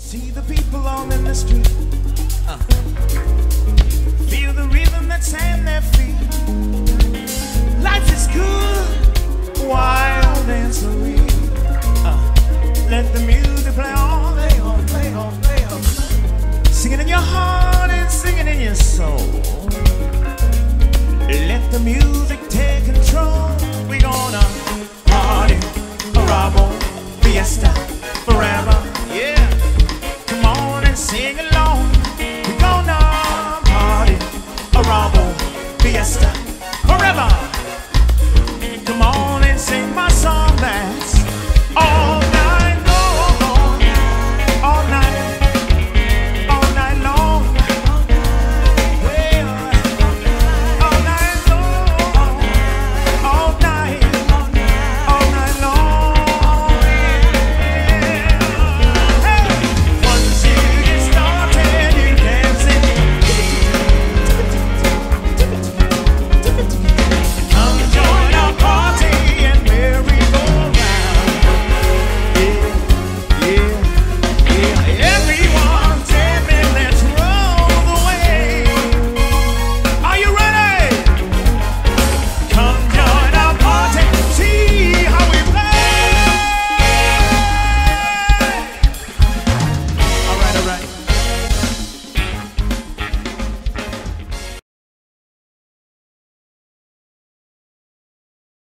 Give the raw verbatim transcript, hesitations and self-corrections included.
See the people on in the street. Uh. Feel the rhythm that's in their feet. Life is good, wild and serene. Uh. Let the music play on, play on, play on, play on. Sing it in your heart and sing it in your soul. Let the music